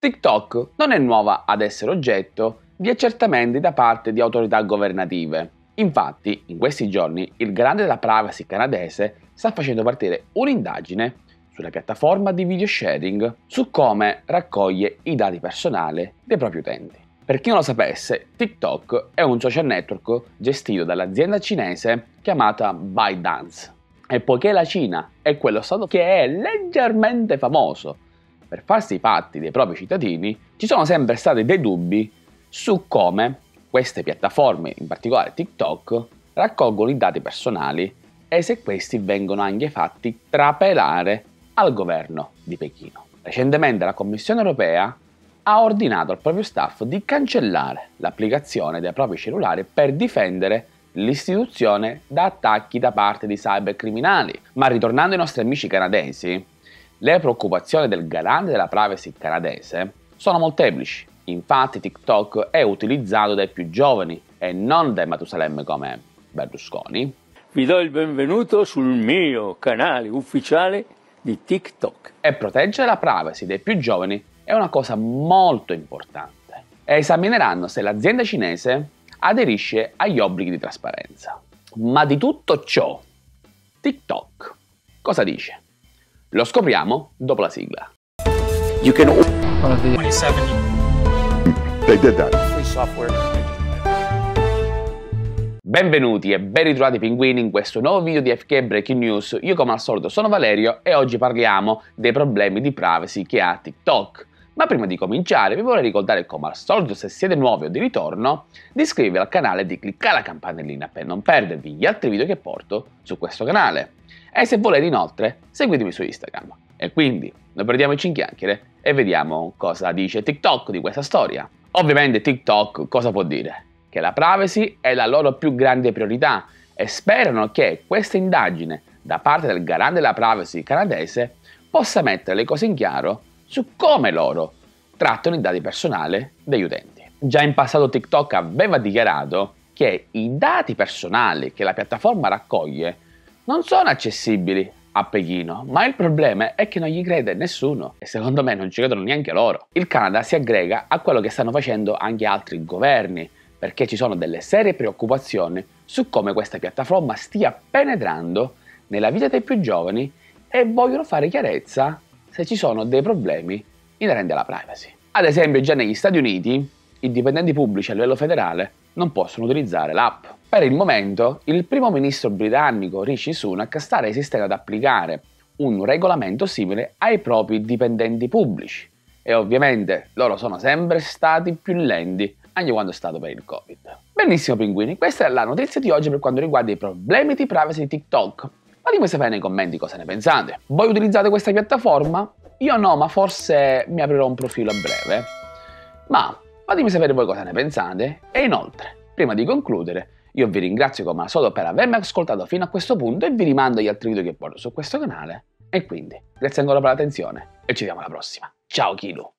TikTok non è nuova ad essere oggetto di accertamenti da parte di autorità governative. Infatti, in questi giorni, il garante della privacy canadese sta facendo partire un'indagine sulla piattaforma di video sharing su come raccoglie i dati personali dei propri utenti. Per chi non lo sapesse, TikTok è un social network gestito dall'azienda cinese chiamata ByteDance. E poiché la Cina è quello stato che è leggermente famoso per farsi i fatti dei propri cittadini, ci sono sempre stati dei dubbi su come queste piattaforme, in particolare TikTok, raccolgono i dati personali e se questi vengono anche fatti trapelare al governo di Pechino. Recentemente la Commissione europea ha ordinato al proprio staff di cancellare l'applicazione dei propri cellulari per difendere l'istituzione da attacchi da parte di cybercriminali. Ma ritornando ai nostri amici canadesi, le preoccupazioni del garante della privacy canadese sono molteplici. Infatti TikTok è utilizzato dai più giovani e non dai Matusalemme come Berlusconi. Vi do il benvenuto sul mio canale ufficiale di TikTok. E proteggere la privacy dei più giovani è una cosa molto importante. E esamineranno se l'azienda cinese aderisce agli obblighi di trasparenza. Ma di tutto ciò, TikTok cosa dice? Lo scopriamo dopo la sigla. You can 27 They did that. free software. Benvenuti e ben ritrovati pinguini in questo nuovo video di FK Breaking News. Io come al solito sono Valerio e oggi parliamo dei problemi di privacy che ha TikTok. Ma prima di cominciare vi vorrei ricordare come al solito, se siete nuovi o di ritorno, di iscrivervi al canale e di cliccare la campanellina per non perdervi gli altri video che porto su questo canale. E se volete inoltre seguitemi su Instagram. E quindi non perdiamoci in chiacchiere e vediamo cosa dice TikTok di questa storia. Ovviamente TikTok cosa può dire? Che la privacy è la loro più grande priorità e sperano che questa indagine da parte del garante della privacy canadese possa mettere le cose in chiaro su come loro trattano i dati personali degli utenti. Già in passato TikTok aveva dichiarato che i dati personali che la piattaforma raccoglie non sono accessibili a Pechino, ma il problema è che non gli crede nessuno e secondo me non ci credono neanche loro. Il Canada si aggrega a quello che stanno facendo anche altri governi, perché ci sono delle serie preoccupazioni su come questa piattaforma stia penetrando nella vita dei più giovani e vogliono fare chiarezza se ci sono dei problemi inerenti alla privacy. Ad esempio, già negli Stati Uniti i dipendenti pubblici a livello federale non possono utilizzare l'app. Per il momento, il primo ministro britannico Rishi Sunak sta resistendo ad applicare un regolamento simile ai propri dipendenti pubblici e ovviamente loro sono sempre stati più lenti anche quando è stato per il Covid. Benissimo pinguini, questa è la notizia di oggi per quanto riguarda i problemi di privacy di TikTok. Fatemi sapere nei commenti cosa ne pensate. Voi utilizzate questa piattaforma? Io no, ma forse mi aprirò un profilo a breve. Ma fatemi sapere voi cosa ne pensate e inoltre, prima di concludere, io vi ringrazio come al solito per avermi ascoltato fino a questo punto e vi rimando agli altri video che porto su questo canale. E quindi, grazie ancora per l'attenzione e ci vediamo alla prossima. Ciao Kilu!